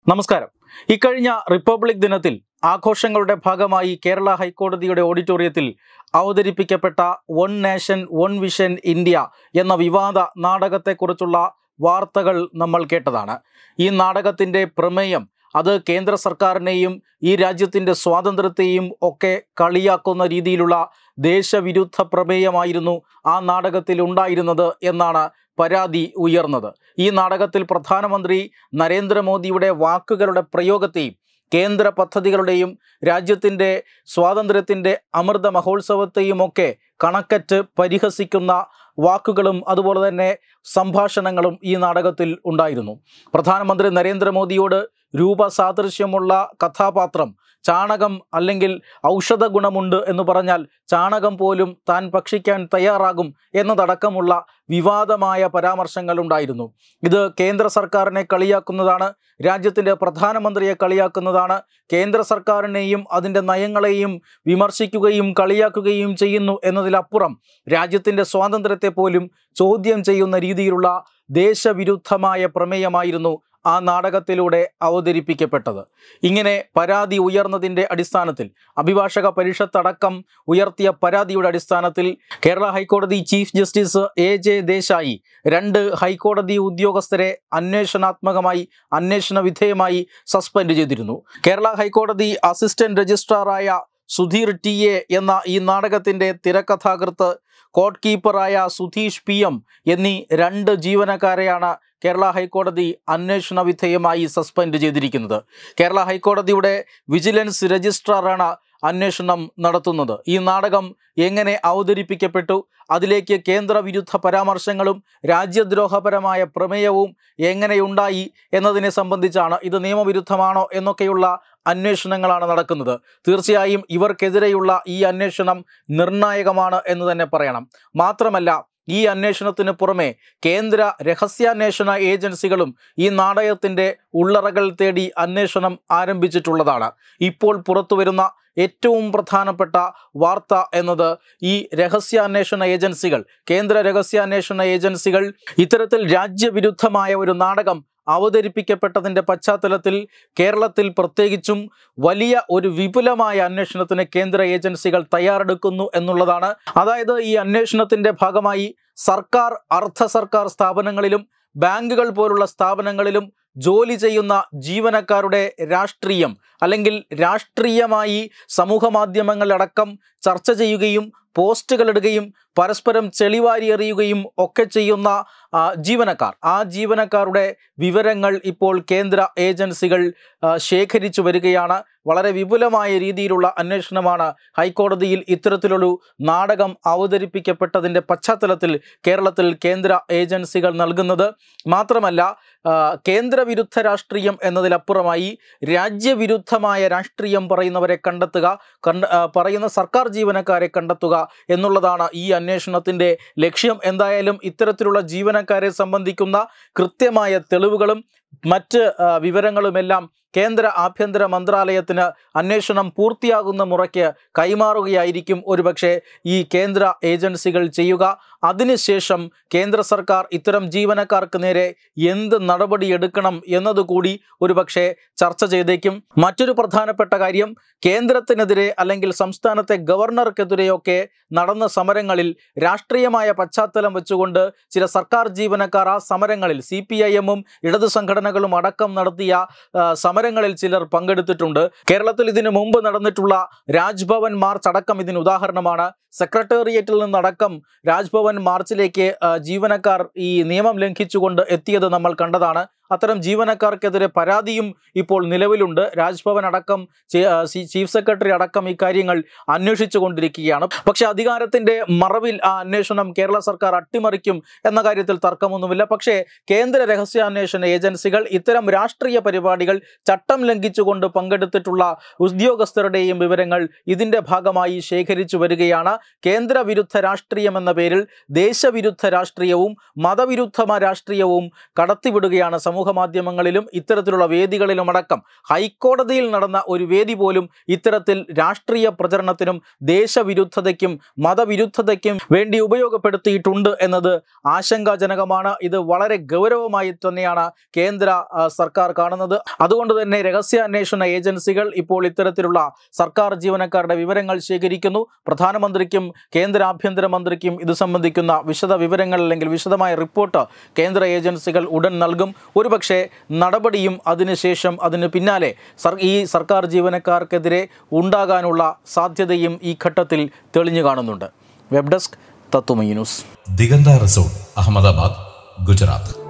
നമസ്കാരം. ഇക്കഴിഞ്ഞ റിപ്പബ്ലിക് ദിനത്തിൽ ആഘോഷങ്ങളുടെ ഭാഗമായി കേരള ഹൈക്കോടതിയുടെ ഓഡിറ്റോറിയത്തിൽ അവതരിപ്പിക്കപ്പെട്ട one nation one vision India എന്ന വിവാദ നാടകത്തെക്കുറിച്ചുള്ള വാർത്തകൾ നമ്മൾ കേട്ടതാണ്. ഈ നാടകത്തിൻ്റെ പ്രമേയം അത് കേന്ദ്ര സർക്കാരിനെയും ഈ രാജ്യത്തിൻ്റെ സ്വാതന്ത്ര്യത്തെയും ഒക്കെ കളിയാക്കുന്ന രീതിയിലുള്ള ദേശവിരുദ്ധ പ്രമേയമായിരുന്നു ആ നാടകത്തിൽ ഉണ്ടായിരുന്നത് എന്നാണ് പരാതി ഉയർന്നത്. ഈ നാടകത്തിൽ പ്രധാനമന്ത്രി നരേന്ദ്രമോദിയുടെ വാക്കുകളുടെ പ്രയോഗത്തെയും കേന്ദ്ര പദ്ധതികളുടെയും രാജ്യത്തിൻ്റെ സ്വാതന്ത്ര്യത്തിൻ്റെ അമൃത മഹോത്സവത്തെയും ഒക്കെ കണക്കറ്റ് പരിഹസിക്കുന്ന വാക്കുകളും അതുപോലെ തന്നെ സംഭാഷണങ്ങളും ഈ നാടകത്തിൽ ഉണ്ടായിരുന്നു. പ്രധാനമന്ത്രി നരേന്ദ്രമോദിയോട് രൂപസാദൃശ്യമുള്ള കഥാപാത്രം ചാണകം അല്ലെങ്കിൽ ഔഷധ ഗുണമുണ്ട് എന്ന് പറഞ്ഞാൽ ചാണകം പോലും താൻ ഭക്ഷിക്കാൻ തയ്യാറാകും എന്നതടക്കമുള്ള വിവാദമായ പരാമർശങ്ങൾ ഉണ്ടായിരുന്നു. ഇത് കേന്ദ്ര സർക്കാരിനെ കളിയാക്കുന്നതാണ്, രാജ്യത്തിൻ്റെ പ്രധാനമന്ത്രിയെ കളിയാക്കുന്നതാണ്, കേന്ദ്ര സർക്കാരിനെയും അതിൻ്റെ നയങ്ങളെയും വിമർശിക്കുകയും കളിയാക്കുകയും ചെയ്യുന്നു എന്നതിലപ്പുറം രാജ്യത്തിൻ്റെ സ്വാതന്ത്ര്യത്തെ പോലും ചോദ്യം ചെയ്യുന്ന രീതിയിലുള്ള ദേശവിരുദ്ധമായ പ്രമേയമായിരുന്നു ആ നാടകത്തിലൂടെ അവതരിപ്പിക്കപ്പെട്ടത്. ഇങ്ങനെ പരാതി ഉയർന്നതിൻ്റെ അടിസ്ഥാനത്തിൽ അഭിഭാഷക പരിഷത്ത് അടക്കം ഉയർത്തിയ പരാതിയുടെ അടിസ്ഥാനത്തിൽ കേരള ഹൈക്കോടതി ചീഫ് ജസ്റ്റിസ് AJ ദേശായി 2 ഹൈക്കോടതി ഉദ്യോഗസ്ഥരെ അന്വേഷണ വിധേയമായി സസ്പെൻഡ് ചെയ്തിരുന്നു. കേരള ഹൈക്കോടതി അസിസ്റ്റന്റ് രജിസ്ട്രാറായ സുധീർ TA എന്ന ഈ നാടകത്തിൻ്റെ തിരക്കഥാകൃത്ത്, കോർട്ട് കീപ്പറായ സുധീഷ് PM എന്നീ 2 ജീവനക്കാരെയാണ് കേരള ഹൈക്കോടതി അന്വേഷണ വിധേയമായി സസ്പെൻഡ് ചെയ്തിരിക്കുന്നത്. കേരള ഹൈക്കോടതിയുടെ വിജിലൻസ് രജിസ്ട്രാറാണ് അന്വേഷണം നടത്തുന്നത്. ഈ നാടകം എങ്ങനെ അവതരിപ്പിക്കപ്പെട്ടു, അതിലേക്ക് കേന്ദ്രവിരുദ്ധ പരാമർശങ്ങളും രാജ്യദ്രോഹപരമായ പ്രമേയവും എങ്ങനെയുണ്ടായി എന്നതിനെ സംബന്ധിച്ചാണ്, ഇത് നിയമവിരുദ്ധമാണോ എന്നൊക്കെയുള്ള അന്വേഷണങ്ങളാണ് നടക്കുന്നത്. തീർച്ചയായും ഇവർക്കെതിരെയുള്ള ഈ അന്വേഷണം നിർണായകമാണ് എന്ന് തന്നെ പറയണം. മാത്രമല്ല, ഈ അന്വേഷണത്തിന് പുറമെ കേന്ദ്ര രഹസ്യാന്വേഷണ ഏജൻസികളും ഈ നാടകത്തിൻ്റെ ഉള്ളറകൾ തേടി അന്വേഷണം ആരംഭിച്ചിട്ടുള്ളതാണ്. ഇപ്പോൾ പുറത്തുവരുന്ന ഏറ്റവും പ്രധാനപ്പെട്ട വാർത്ത എന്നത് ഈ രഹസ്യാന്വേഷണ ഏജൻസികൾ, കേന്ദ്ര രഹസ്യാന്വേഷണ ഏജൻസികൾ ഇത്തരത്തിൽ രാജ്യവിരുദ്ധമായ ഒരു നാടകം അവതരിപ്പിക്കപ്പെട്ടതിൻ്റെ പശ്ചാത്തലത്തിൽ കേരളത്തിൽ പ്രത്യേകിച്ചും വലിയ ഒരു വിപുലമായ അന്വേഷണത്തിന് കേന്ദ്ര ഏജൻസികൾ തയ്യാറെടുക്കുന്നു എന്നുള്ളതാണ്. അതായത് ഈ അന്വേഷണത്തിൻ്റെ ഭാഗമായി സർക്കാർ, അർദ്ധ സർക്കാർ സ്ഥാപനങ്ങളിലും ബാങ്കുകൾ പോലുള്ള സ്ഥാപനങ്ങളിലും ജോലി ചെയ്യുന്ന ജീവനക്കാരുടെ രാഷ്ട്രീയം അല്ലെങ്കിൽ രാഷ്ട്രീയമായി സമൂഹ മാധ്യമങ്ങളടക്കം ചർച്ച ചെയ്യുകയും പോസ്റ്റുകൾ ഇടുകയും പരസ്പരം ചെളിവാരി എറിയുകയും ഒക്കെ ചെയ്യുന്ന ജീവനക്കാർ, ആ ജീവനക്കാരുടെ വിവരങ്ങൾ ഇപ്പോൾ കേന്ദ്ര ഏജൻസികൾ ശേഖരിച്ചു വരികയാണ്. വളരെ വിപുലമായ രീതിയിലുള്ള അന്വേഷണമാണ് ഹൈക്കോടതിയിൽ ഇത്തരത്തിലൊരു നാടകം അവതരിപ്പിക്കപ്പെട്ടതിൻ്റെ പശ്ചാത്തലത്തിൽ കേരളത്തിൽ കേന്ദ്ര ഏജൻസികൾ നൽകുന്നത്. മാത്രമല്ല, കേന്ദ്രവിരുദ്ധ രാഷ്ട്രീയം എന്നതിലപ്പുറമായി രാജ്യവിരുദ്ധമായ രാഷ്ട്രീയം പറയുന്നവരെ കണ്ടെത്തുക, പറയുന്ന സർക്കാർ ജീവനക്കാരെ കണ്ടെത്തുക എന്നുള്ളതാണ് ഈ അന്വേഷണത്തിൻ്റെ ലക്ഷ്യം. എന്തായാലും ഇത്തരത്തിലുള്ള ജീവനക്കാരെ സംബന്ധിക്കുന്ന കൃത്യമായ തെളിവുകളും മറ്റ് വിവരങ്ങളുമെല്ലാം കേന്ദ്ര ആഭ്യന്തര മന്ത്രാലയത്തിന് അന്വേഷണം പൂർത്തിയാകുന്ന മുറയ്ക്ക് കൈമാറുകയായിരിക്കും ഒരുപക്ഷെ ഈ കേന്ദ്ര ഏജൻസികൾ ചെയ്യുക. അതിനുശേഷം കേന്ദ്ര സർക്കാർ ഇത്തരം ജീവനക്കാർക്ക് നേരെ എന്ത് നടപടിയെടുക്കണം എന്നതുകൂടി ഒരുപക്ഷെ ചർച്ച ചെയ്തേക്കും. മറ്റൊരു പ്രധാനപ്പെട്ട കാര്യം, കേന്ദ്രത്തിനെതിരെ അല്ലെങ്കിൽ സംസ്ഥാനത്തെ ഗവർണർക്കെതിരെയൊക്കെ നടന്ന സമരങ്ങളിൽ രാഷ്ട്രീയമായ പശ്ചാത്തലം വെച്ചുകൊണ്ട് ചില സർക്കാർ ജീവനക്കാർ ആ സമരങ്ങളിൽ CPIM-ഉം ഇടതു സംഘടനകളും അടക്കം നടത്തിയ സമരങ്ങളിൽ ചിലർ പങ്കെടുത്തിട്ടുണ്ട്. കേരളത്തിൽ ഇതിനു മുമ്പ് നടന്നിട്ടുള്ള രാജ്ഭവൻ മാർച്ച് അടക്കം ഇതിന് ഉദാഹരണമാണ്. സെക്രട്ടേറിയറ്റിൽ നിന്നടക്കം രാജ്ഭവൻ മാർച്ചിലേക്ക് ജീവനക്കാർ ഈ നിയമം ലംഘിച്ചുകൊണ്ട് എത്തിയത് നമ്മൾ കണ്ടതാണ്. അത്തരം ജീവനക്കാർക്കെതിരെ പരാതിയും ഇപ്പോൾ നിലവിലുണ്ട്. രാജ്ഭവൻ അടക്കം ചീഫ് സെക്രട്ടറി അടക്കം ഈ കാര്യങ്ങൾ അന്വേഷിച്ചു കൊണ്ടിരിക്കുകയാണ്. പക്ഷെ അധികാരത്തിൻ്റെ മറവിൽ ആ അന്വേഷണം കേരള സർക്കാർ അട്ടിമറിക്കും എന്ന കാര്യത്തിൽ തർക്കമൊന്നുമില്ല. പക്ഷേ കേന്ദ്ര രഹസ്യാന്വേഷണ ഏജൻസികൾ ഇത്തരം രാഷ്ട്രീയ പരിപാടികൾ ചട്ടം ലംഘിച്ചുകൊണ്ട് പങ്കെടുത്തിട്ടുള്ള ഉദ്യോഗസ്ഥരുടെയും വിവരങ്ങൾ ഇതിൻ്റെ ഭാഗമായി ശേഖരിച്ചു വരികയാണ്. കേന്ദ്രവിരുദ്ധ രാഷ്ട്രീയം എന്ന പേരിൽ ദേശവിരുദ്ധ രാഷ്ട്രീയവും മതവിരുദ്ധ രാഷ്ട്രീയവും കടത്തിവിടുകയാണ് സമൂഹ മാധ്യമങ്ങളിലും ഇത്തരത്തിലുള്ള വേദികളിലുമടക്കം ഹൈക്കോടതിയിൽ നടന്ന ഒരു വേദി പോലും ഇത്തരത്തിൽ രാഷ്ട്രീയ പ്രചരണത്തിനും ദേശവിരുദ്ധതയ്ക്കും മതവിരുദ്ധതയ്ക്കും വേണ്ടി ഉപയോഗപ്പെടുത്തിയിട്ടുണ്ട് എന്നത് ആശങ്കാജനകമാണ്. ഇത് വളരെ ഗൗരവമായി തന്നെയാണ് കേന്ദ്ര സർക്കാർ കാണുന്നത്. അതുകൊണ്ട് തന്നെ രഹസ്യാന്വേഷണ ഏജൻസികൾ ഇപ്പോൾ ഇത്തരത്തിലുള്ള സർക്കാർ ജീവനക്കാരുടെ വിവരങ്ങൾ ശേഖരിക്കുന്നു. പ്രധാനമന്ത്രിക്കും കേന്ദ്ര ആഭ്യന്തരമന്ത്രിക്കും ഇത് സംബന്ധിക്കുന്ന വിശദ വിവരങ്ങൾ അല്ലെങ്കിൽ വിശദമായ റിപ്പോർട്ട് കേന്ദ്ര ഏജൻസികൾ ഉടൻ നൽകും. ഒരുപക്ഷെ നടപടിയും അതിനുശേഷം അതിന് പിന്നാലെ ഈ സർക്കാർ ജീവനക്കാർക്കെതിരെ ഉണ്ടാകാനുള്ള സാധ്യതയും ഈ ഘട്ടത്തിൽ തെളിഞ്ഞു കാണുന്നുണ്ട്. Web desk Tatwamayi news. Diganta resort, Ahmedabad, Gujarat.